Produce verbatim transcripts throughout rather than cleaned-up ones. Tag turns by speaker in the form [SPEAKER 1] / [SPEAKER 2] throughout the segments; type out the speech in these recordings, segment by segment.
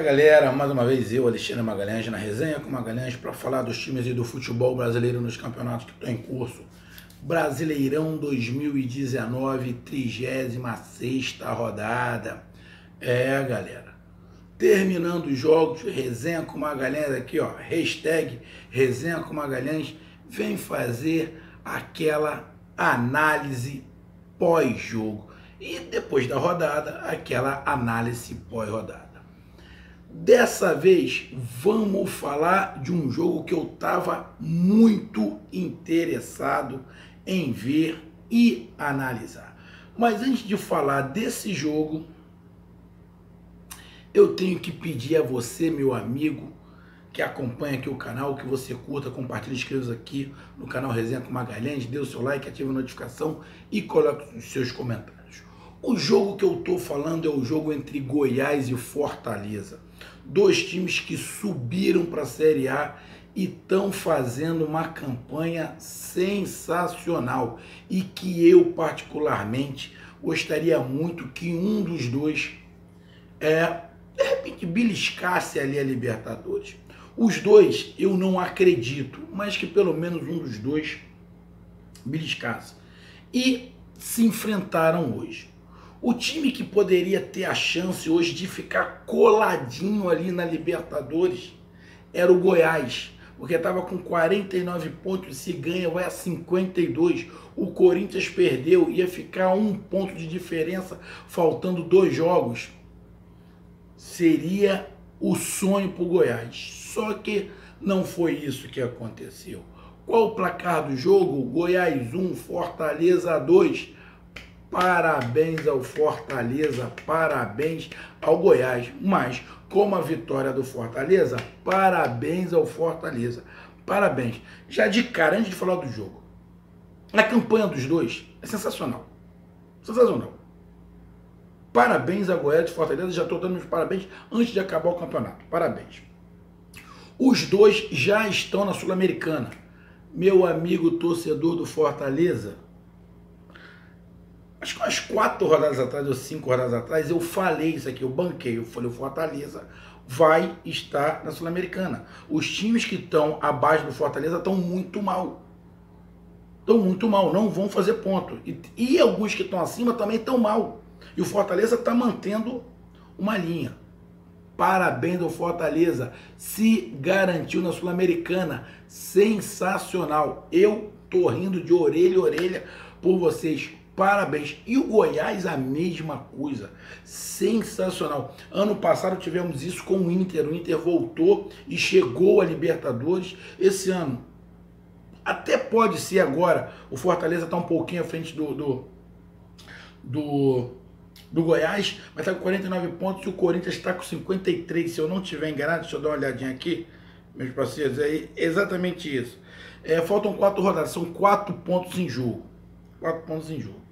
[SPEAKER 1] galera, mais uma vez eu, Alexandre Magalhães, na resenha com Magalhães para falar dos times e do futebol brasileiro nos campeonatos que estão em curso. Brasileirão dois mil e dezenove, trigésima sexta rodada. É, galera, terminando os jogos, resenha com Magalhães aqui, ó, hashtag resenha com Magalhães, vem fazer aquela análise pós-jogo. E depois da rodada, aquela análise pós-rodada. Dessa vez, vamos falar de um jogo que eu estava muito interessado em ver e analisar. Mas antes de falar desse jogo, eu tenho que pedir a você, meu amigo, que acompanha aqui o canal, que você curta, compartilhe, inscreva-se aqui no canal Resenha com Magalhães, dê o seu like, ative a notificação e coloque os seus comentários. O jogo que eu estou falando é o jogo entre Goiás e Fortaleza. Dois times que subiram para a Série A e estão fazendo uma campanha sensacional. E que eu, particularmente, gostaria muito que um dos dois, é, de repente, beliscasse ali a Libertadores. Os dois eu não acredito, mas que pelo menos um dos dois beliscasse. E se enfrentaram hoje. O time que poderia ter a chance hoje de ficar coladinho ali na Libertadores era o Goiás, porque estava com quarenta e nove pontos, se ganha vai a cinquenta e dois. O Corinthians perdeu, ia ficar um ponto de diferença, faltando dois jogos. Seria o sonho para o Goiás, só que não foi isso que aconteceu. Qual o placar do jogo? Goiás um, Fortaleza dois. Parabéns ao Fortaleza, parabéns ao Goiás. Mas, como a vitória do Fortaleza, parabéns ao Fortaleza. Parabéns. Já de cara, antes de falar do jogo, a campanha dos dois é sensacional. Sensacional. Parabéns a Goiás e Fortaleza. Já estou dando os parabéns antes de acabar o campeonato. Parabéns. Os dois já estão na Sul-Americana. Meu amigo torcedor do Fortaleza, acho que umas quatro rodadas atrás, ou cinco rodadas atrás, eu falei isso aqui, eu banquei, eu falei, o Fortaleza vai estar na Sul-Americana. Os times que estão abaixo do Fortaleza estão muito mal. Estão muito mal, não vão fazer ponto. E, e alguns que estão acima também estão mal. E o Fortaleza está mantendo uma linha. Parabéns ao Fortaleza, se garantiu na Sul-Americana. Sensacional. Eu tô rindo de orelha a orelha por vocês. Parabéns. E o Goiás a mesma coisa. Sensacional. Ano passado tivemos isso com o Inter. O Inter voltou e chegou a Libertadores. Esse ano, até pode ser agora, o Fortaleza está um pouquinho à frente do, do, do, do Goiás, mas está com quarenta e nove pontos e o Corinthians está com cinquenta e três. Se eu não estiver enganado, deixa eu dar uma olhadinha aqui, meus parceiros, é exatamente isso. É, faltam quatro rodadas, são quatro pontos em jogo. Quatro pontos em jogo.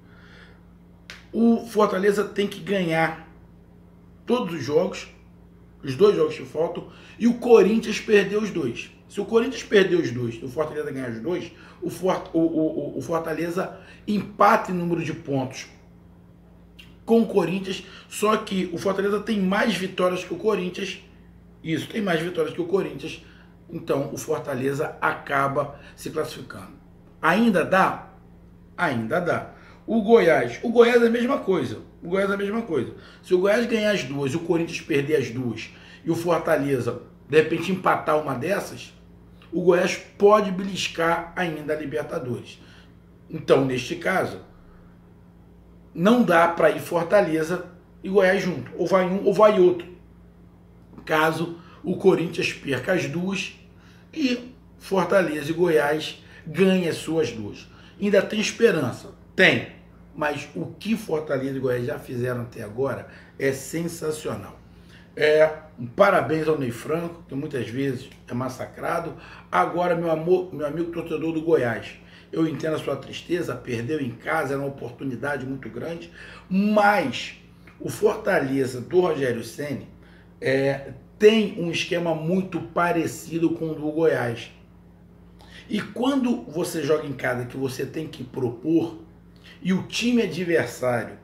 [SPEAKER 1] O Fortaleza tem que ganhar todos os jogos, os dois jogos que faltam, e o Corinthians perdeu os dois. Se o Corinthians perder os dois e o Fortaleza ganhar os dois, o, Fort, o, o, o Fortaleza empata em número de pontos com o Corinthians, só que o Fortaleza tem mais vitórias que o Corinthians, isso, tem mais vitórias que o Corinthians, então o Fortaleza acaba se classificando. Ainda dá? Ainda dá. O Goiás, o Goiás é a mesma coisa, o Goiás é a mesma coisa. Se o Goiás ganhar as duas e o Corinthians perder as duas e o Fortaleza, de repente, empatar uma dessas, o Goiás pode beliscar ainda a Libertadores. Então, neste caso, não dá para ir Fortaleza e Goiás junto, ou vai um ou vai outro. Caso o Corinthians perca as duas e Fortaleza e Goiás ganhem as suas duas. Ainda tem esperança. Tem, mas o que Fortaleza e Goiás já fizeram até agora é sensacional. É, um parabéns ao Ney Franco, que muitas vezes é massacrado. Agora, meu, amor, meu amigo torcedor do Goiás, eu entendo a sua tristeza, perdeu em casa, era uma oportunidade muito grande, mas o Fortaleza do Rogério Ceni é, tem um esquema muito parecido com o do Goiás. E quando você joga em casa que você tem que propor, e o time adversário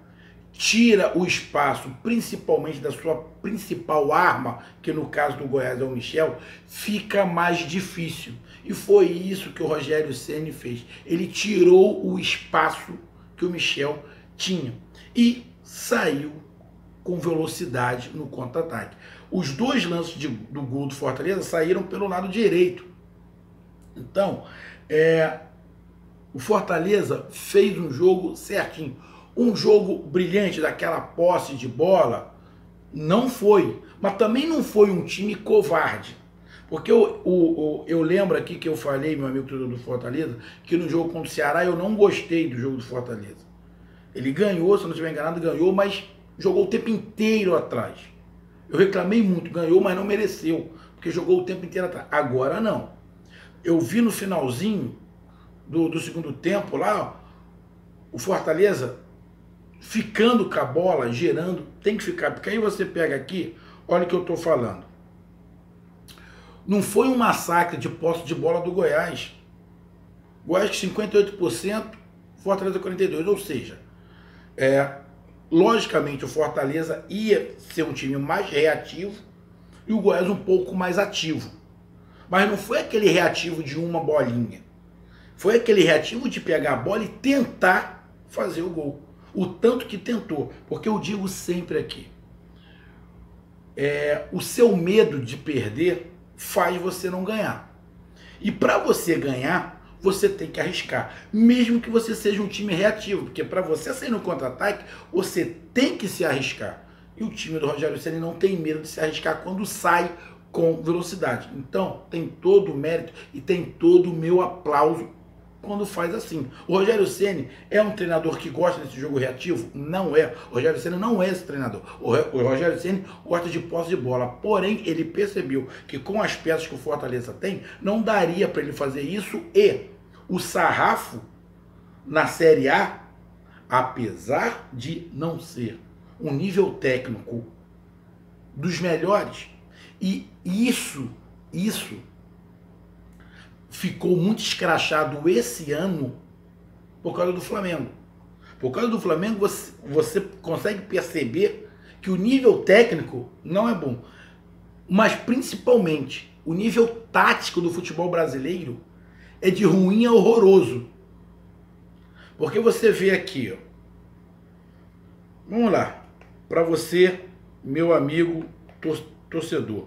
[SPEAKER 1] tira o espaço, principalmente da sua principal arma, que no caso do Goiás é o Michel, fica mais difícil. E foi isso que o Rogério Ceni fez. Ele tirou o espaço que o Michel tinha e saiu com velocidade no contra-ataque. Os dois lances de, do gol do Fortaleza saíram pelo lado direito. Então, é, o Fortaleza fez um jogo certinho. Um jogo brilhante daquela posse de bola, não foi. Mas também não foi um time covarde. Porque eu, eu, eu lembro aqui que eu falei, meu amigo do Fortaleza, que no jogo contra o Ceará eu não gostei do jogo do Fortaleza. Ele ganhou, se eu não estiver enganado, ganhou, mas jogou o tempo inteiro atrás. Eu reclamei muito, ganhou, mas não mereceu, porque jogou o tempo inteiro atrás. Agora não. Eu vi no finalzinho do, do segundo tempo lá, o Fortaleza ficando com a bola, gerando, tem que ficar, porque aí você pega aqui, olha o que eu estou falando. Não foi um massacre de posse de bola do Goiás. Goiás cinquenta e oito por cento, Fortaleza quarenta e dois por cento, ou seja, é, logicamente o Fortaleza ia ser um time mais reativo e o Goiás um pouco mais ativo. Mas não foi aquele reativo de uma bolinha. Foi aquele reativo de pegar a bola e tentar fazer o gol. O tanto que tentou. Porque eu digo sempre aqui, é, o seu medo de perder faz você não ganhar. E para você ganhar, você tem que arriscar. Mesmo que você seja um time reativo. Porque para você sair no contra-ataque, você tem que se arriscar. E o time do Rogério Ceni não tem medo de se arriscar quando sai com velocidade. Então, tem todo o mérito e tem todo o meu aplauso quando faz assim. O Rogério Ceni é um treinador que gosta desse jogo reativo? Não é. O Rogério Ceni não é esse treinador. O Rogério Ceni gosta de posse de bola. Porém, ele percebeu que com as peças que o Fortaleza tem, não daria para ele fazer isso e o sarrafo na Série A, apesar de não ser um nível técnico dos melhores, e isso, isso ficou muito escrachado esse ano por causa do Flamengo. Por causa do Flamengo, você, você consegue perceber que o nível técnico não é bom. Mas, principalmente, o nível tático do futebol brasileiro é de ruim a horroroso. Porque você vê aqui, ó. Vamos lá. Para você, meu amigo tor torcedor.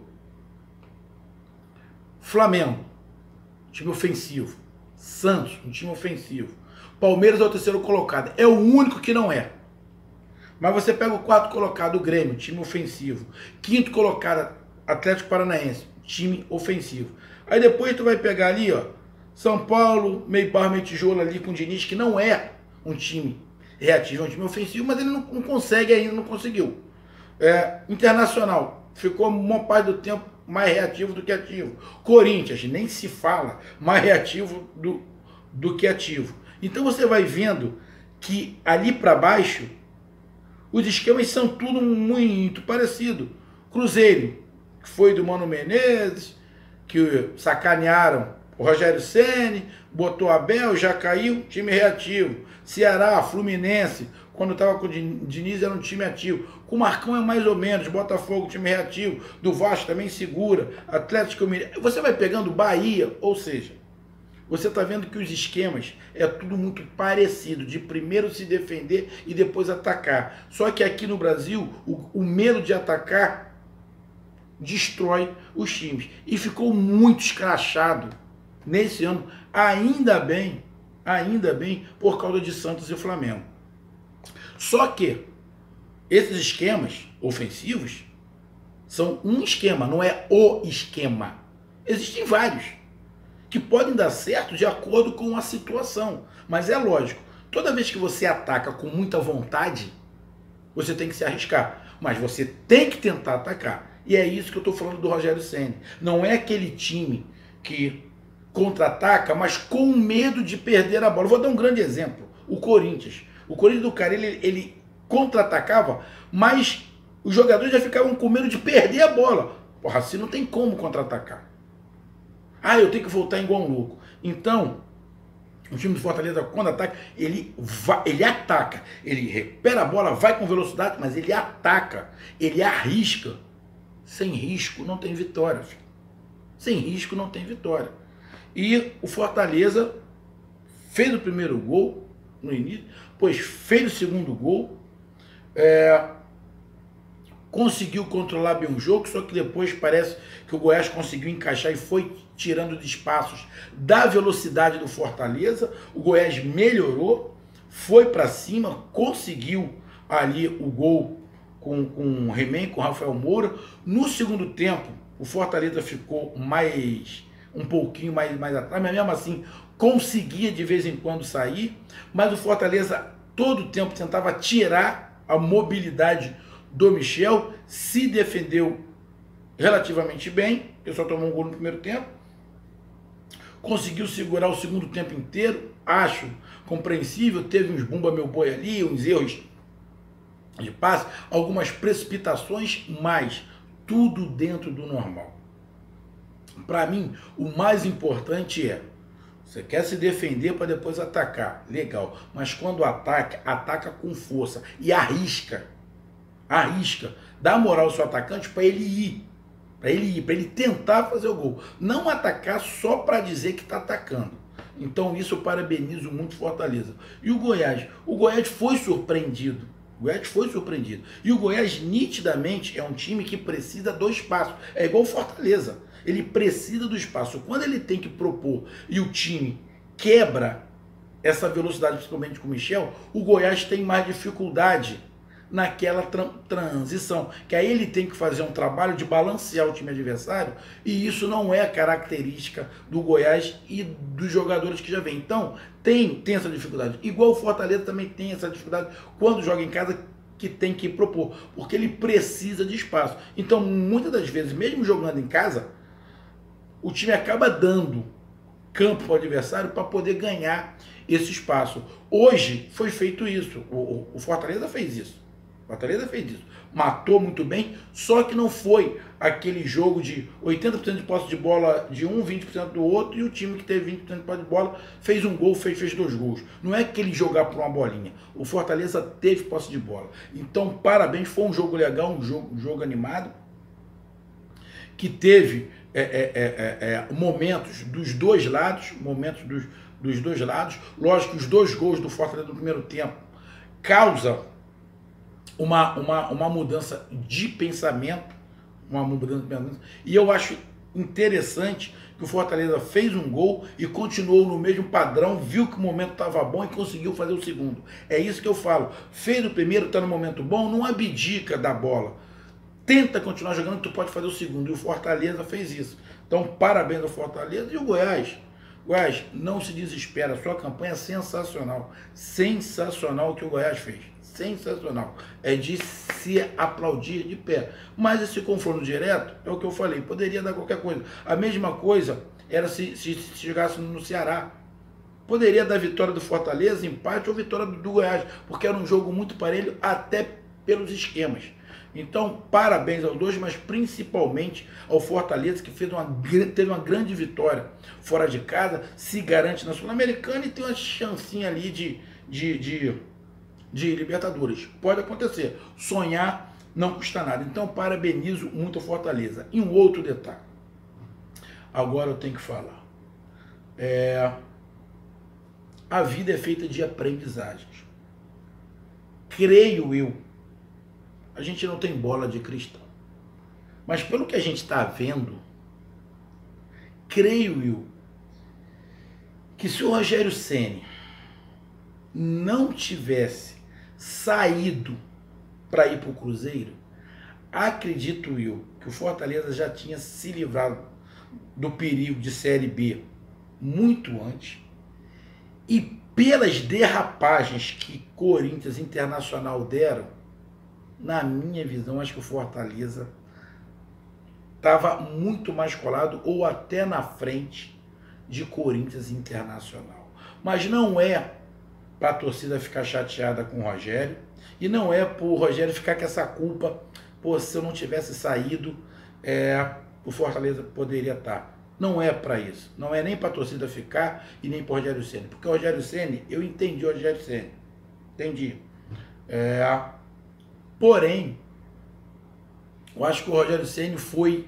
[SPEAKER 1] Flamengo, time ofensivo. Santos, um time ofensivo. Palmeiras é o terceiro colocado. É o único que não é. Mas você pega o quarto colocado, o Grêmio, time ofensivo. Quinto colocado, Atlético Paranaense, time ofensivo. Aí depois tu vai pegar ali, ó, São Paulo, meio barra, meio tijolo ali com o Diniz, que não é um time reativo, é um time ofensivo, mas ele não, não consegue ainda, não conseguiu. É, Internacional, ficou uma parte do tempo mais reativo do que ativo. Corinthians, nem se fala, mais reativo do, do que ativo. Então você vai vendo que ali para baixo, os esquemas são tudo muito parecido. Cruzeiro, que foi do Mano Menezes, que sacanearam o Rogério Ceni, botou Abel, já caiu, time reativo. Ceará, Fluminense, quando estava com o Diniz era um time ativo. Com o Marcão é mais ou menos, Botafogo, time reativo. Do Vasco também segura. Atlético Mineiro. Você vai pegando Bahia, ou seja, você está vendo que os esquemas é tudo muito parecido, de primeiro se defender e depois atacar. Só que aqui no Brasil, o, o medo de atacar destrói os times. E ficou muito escrachado nesse ano, ainda bem, ainda bem, por causa de Santos e Flamengo. Só que esses esquemas ofensivos são um esquema, não é o esquema. Existem vários que podem dar certo de acordo com a situação. Mas é lógico, toda vez que você ataca com muita vontade, você tem que se arriscar. Mas você tem que tentar atacar. E é isso que eu estou falando do Rogério Ceni. Não é aquele time que contra-ataca, mas com medo de perder a bola. Vou dar um grande exemplo. O Corinthians. O Corinthians do Carilli, ele, ele contra-atacava, mas os jogadores já ficavam com medo de perder a bola. Porra, assim não tem como contra-atacar. Ah, eu tenho que voltar igual um louco. Então, O time do Fortaleza, quando ataca, ele, vai, ele ataca. Ele recupera a bola, vai com velocidade, mas ele ataca. Ele arrisca. Sem risco não tem vitória, filho. Sem risco não tem vitória. E o Fortaleza fez o primeiro gol no início, pois fez o segundo gol, é, conseguiu controlar bem o jogo, só que depois parece que o Goiás conseguiu encaixar e foi tirando de espaços da velocidade do Fortaleza. O Goiás melhorou, foi para cima, conseguiu ali o gol com, com o He-Man, com o Rafael Moura. No segundo tempo, o Fortaleza ficou mais um pouquinho mais, mais atrás, mas mesmo assim conseguia de vez em quando sair, mas o Fortaleza todo o tempo tentava tirar a mobilidade do Michel, se defendeu relativamente bem, ele só tomou um gol no primeiro tempo, conseguiu segurar o segundo tempo inteiro, acho compreensível, teve uns bumba meu boi ali, uns erros de passe, algumas precipitações, mas tudo dentro do normal. Para mim, o mais importante é, você quer se defender para depois atacar, legal, mas quando ataca, ataca com força e arrisca, arrisca, dá moral ao seu atacante para ele ir, para ele ir, para ele tentar fazer o gol, não atacar só para dizer que está atacando. Então isso eu parabenizo muito Fortaleza. E o Goiás? O Goiás foi surpreendido, o Goiás foi surpreendido, e o Goiás nitidamente é um time que precisa do espaço, é igual o Fortaleza. Ele precisa do espaço. Quando ele tem que propor e o time quebra essa velocidade, principalmente com o Michel, o Goiás tem mais dificuldade naquela tra transição. Que aí ele tem que fazer um trabalho de balancear o time adversário, e isso não é característica do Goiás e dos jogadores que já vêm. Então, tem, tem essa dificuldade. Igual o Fortaleza também tem essa dificuldade quando joga em casa, que tem que propor, porque ele precisa de espaço. Então, muitas das vezes, mesmo jogando em casa, o time acaba dando campo para o adversário para poder ganhar esse espaço. Hoje foi feito isso. O, o Fortaleza fez isso. O Fortaleza fez isso. Matou muito bem, só que não foi aquele jogo de oitenta por cento de posse de bola de um, vinte por cento do outro, e o time que teve vinte por cento de posse de bola fez um gol, fez, fez dois gols. Não é aquele jogar por uma bolinha. O Fortaleza teve posse de bola. Então, parabéns, foi um jogo legal, um jogo, um jogo animado, que teve É, é, é, é, momentos dos dois lados, momentos dos, dos dois lados. Lógico que os dois gols do Fortaleza no primeiro tempo causa uma, uma, uma mudança de pensamento, uma mudança de pensamento, e eu acho interessante que o Fortaleza fez um gol e continuou no mesmo padrão, viu que o momento estava bom e conseguiu fazer o segundo. É isso que eu falo, fez o primeiro, está no momento bom, não abdica da bola. Tenta continuar jogando, que tu pode fazer o segundo. E o Fortaleza fez isso. Então, parabéns ao Fortaleza. E o Goiás? Goiás, não se desespera. A sua campanha é sensacional. Sensacional o que o Goiás fez. Sensacional. É de se aplaudir de pé. Mas esse confronto direto, é o que eu falei, poderia dar qualquer coisa. A mesma coisa era se, se, se chegasse no Ceará. Poderia dar vitória do Fortaleza, empate, ou vitória do, do Goiás. Porque era um jogo muito parelho, até pelos esquemas. Então, parabéns aos dois, mas principalmente ao Fortaleza, que fez uma, teve uma grande vitória fora de casa, se garante na Sul-Americana e tem uma chancinha ali de, de, de, de Libertadores. Pode acontecer. Sonhar não custa nada. Então, parabenizo muito ao Fortaleza. E um outro detalhe. Agora eu tenho que falar. É, a vida é feita de aprendizagens. Creio eu, a gente não tem bola de cristal, mas pelo que a gente está vendo, creio eu, que se o Rogério Ceni não tivesse saído para ir para o Cruzeiro, acredito eu que o Fortaleza já tinha se livrado do perigo de Série B muito antes, e pelas derrapagens que Corinthians e Internacional deram, na minha visão, acho que o Fortaleza estava muito mais colado ou até na frente de Corinthians e Internacional. Mas não é para a torcida ficar chateada com o Rogério, e não é para o Rogério ficar com essa culpa, pô, se eu não tivesse saído, é, o Fortaleza poderia estar. não é para isso. Não é nem para a torcida ficar e nem para o Rogério Ceni. Porque o Rogério Ceni, eu entendi o Rogério Ceni. Entendi. É, porém, eu acho que o Rogério Ceni foi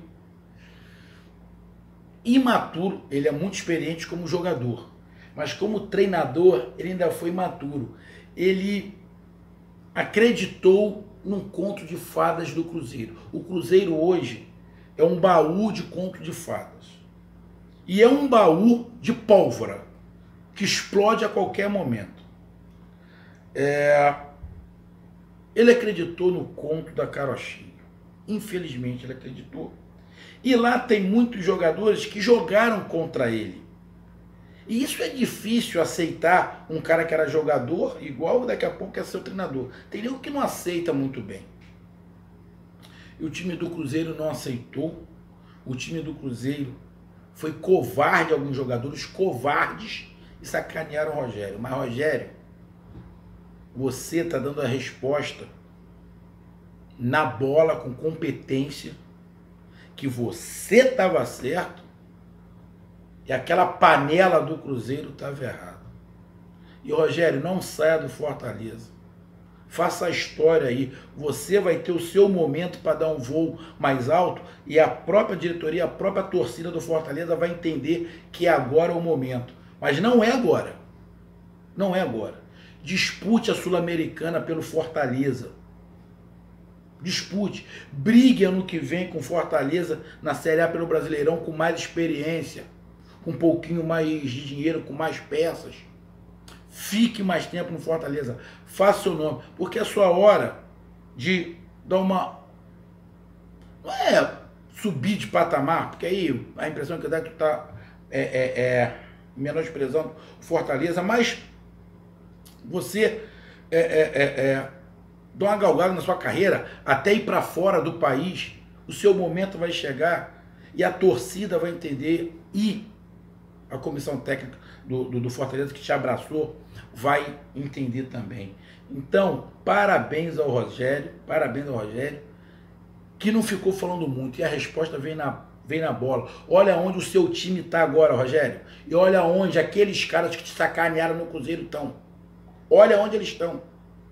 [SPEAKER 1] imaturo. Ele é muito experiente como jogador, mas como treinador ele ainda foi imaturo. Ele acreditou num conto de fadas do Cruzeiro. O Cruzeiro hoje é um baú de conto de fadas. E é um baú de pólvora que explode a qualquer momento. É... Ele acreditou no conto da carochinha. Infelizmente ele acreditou. E lá tem muitos jogadores que jogaram contra ele. E isso é difícil aceitar, um cara que era jogador, igual daqui a pouco é seu treinador. Tem nego que não aceita muito bem. E o time do Cruzeiro não aceitou. O time do Cruzeiro foi covarde, alguns jogadores covardes, e sacanearam o Rogério. Mas, Rogério, você está dando a resposta na bola, com competência, que você estava certo e aquela panela do Cruzeiro estava errada. E, Rogério, não saia do Fortaleza. Faça a história aí. Você vai ter o seu momento para dar um voo mais alto e a própria diretoria, a própria torcida do Fortaleza vai entender que agora é o momento. Mas não é agora. Não é agora. Dispute a Sul-Americana pelo Fortaleza. Dispute. Brigue ano que vem com Fortaleza na Série A pelo Brasileirão com mais experiência, com um pouquinho mais de dinheiro, com mais peças. Fique mais tempo no Fortaleza. Faça seu nome. Porque é a sua hora de dar uma... Não é subir de patamar, porque aí a impressão que dá é que tu tá é, é, é, menosprezando o Fortaleza, mas você é, é, é, é, dá uma galgada na sua carreira até ir para fora do país. O seu momento vai chegar e a torcida vai entender e a comissão técnica do, do, do Fortaleza que te abraçou vai entender também. Então, parabéns ao Rogério, parabéns ao Rogério, que não ficou falando muito, e a resposta vem na, vem na bola. Olha onde o seu time está agora, Rogério, e olha onde aqueles caras que te sacanearam no Cruzeiro estão. Olha onde eles estão.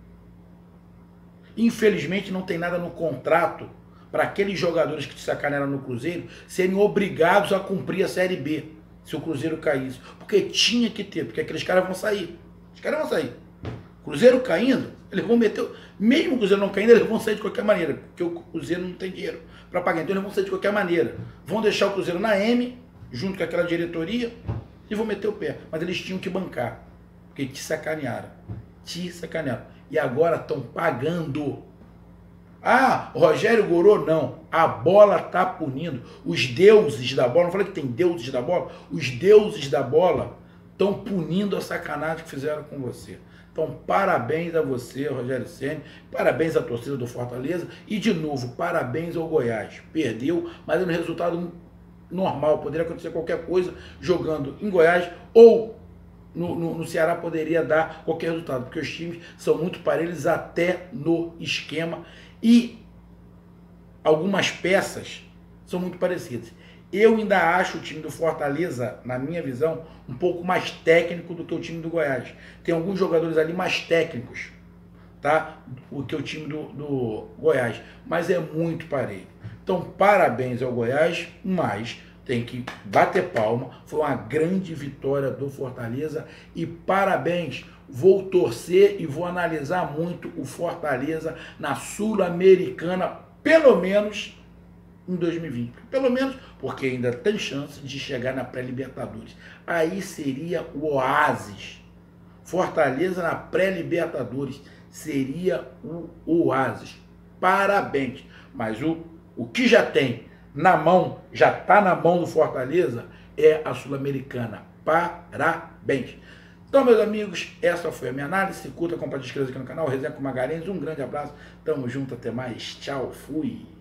[SPEAKER 1] Infelizmente não tem nada no contrato para aqueles jogadores que te sacanearam no Cruzeiro serem obrigados a cumprir a Série B, se o Cruzeiro caísse. Porque tinha que ter, porque aqueles caras vão sair. Os caras vão sair. Cruzeiro caindo, eles vão meter... Mesmo o Cruzeiro não caindo, eles vão sair de qualquer maneira, porque o Cruzeiro não tem dinheiro para pagar. Então eles vão sair de qualquer maneira. Vão deixar o Cruzeiro na M, junto com aquela diretoria, e vão meter o pé. Mas eles tinham que bancar, porque te sacanearam. Te sacanearam. E agora estão pagando. Ah, o Rogério Gorô, não. A bola está punindo. Os deuses da bola, não falei que tem deuses da bola? Os deuses da bola estão punindo a sacanagem que fizeram com você. Então, parabéns a você, Rogério Ceni, parabéns à torcida do Fortaleza e, de novo, parabéns ao Goiás. Perdeu, mas é um resultado normal. Poderia acontecer qualquer coisa jogando em Goiás ou no, no, no Ceará poderia dar qualquer resultado, porque os times são muito parelhos até no esquema e algumas peças são muito parecidas. Eu ainda acho o time do Fortaleza, na minha visão, um pouco mais técnico do que o time do Goiás. Tem alguns jogadores ali mais técnicos, tá? Do que o time do, do Goiás. Mas é muito parelho. Então, parabéns ao Goiás, mas tem que bater palma. Foi uma grande vitória do Fortaleza. E parabéns, vou torcer e vou analisar muito o Fortaleza na Sul-Americana, pelo menos em dois mil e vinte, pelo menos porque ainda tem chance de chegar na pré-Libertadores. Aí seria o oásis. Fortaleza na pré-Libertadores seria o oásis. Parabéns. Mas o, o que já tem na mão, já está na mão do Fortaleza, é a Sul-Americana. Parabéns. Então, meus amigos, essa foi a minha análise. Curta, compartilhe, inscreva-se aqui no canal. Resenha com Magalhães. Um grande abraço. Tamo junto. Até mais. Tchau. Fui.